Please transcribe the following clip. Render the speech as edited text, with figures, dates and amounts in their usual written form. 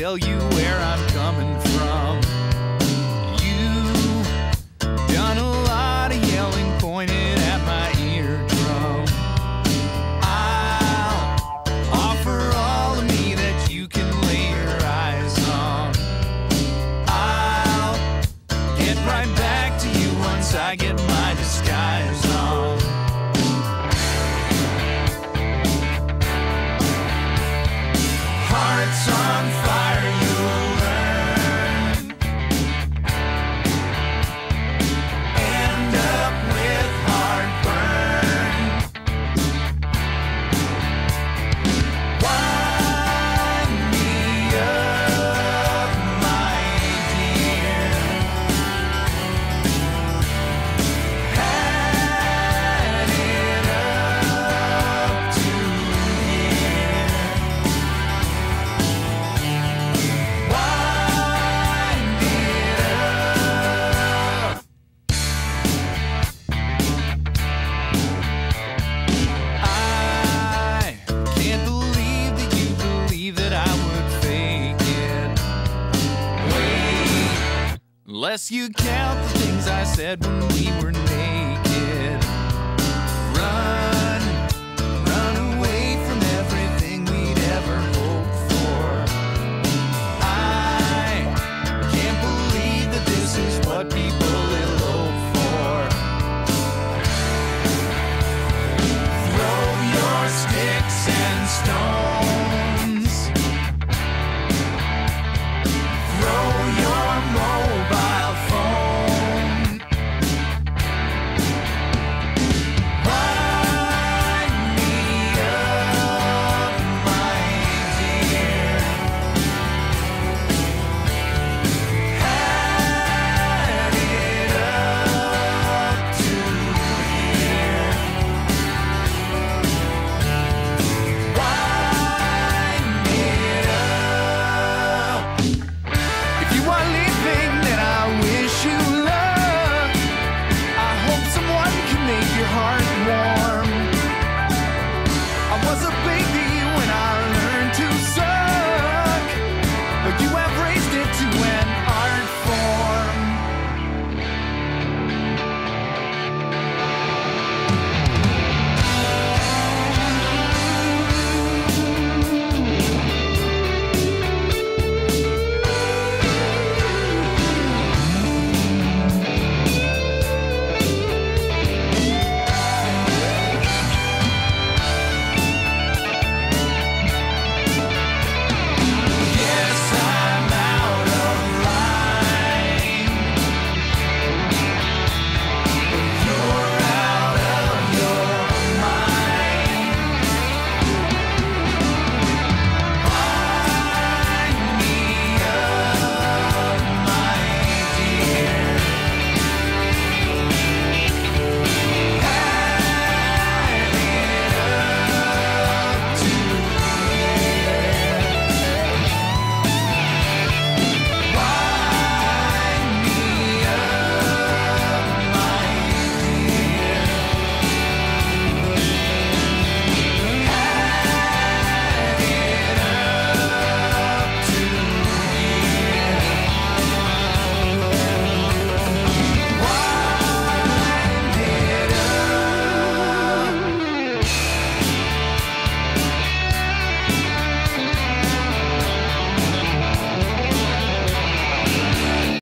tell you where I'm coming from. You've done a lot of yelling, pointed at my eardrum. I'll offer all of me that you can lay your eyes on. I'll get right back to you once I get my disguise on. Hearts on fire, you'll learn. End up with heartburn. Wind me up, my dear. Had it up to here. Wind it up. I can't believe that you believe that I would fake it. Wait, unless you count the things I said when we were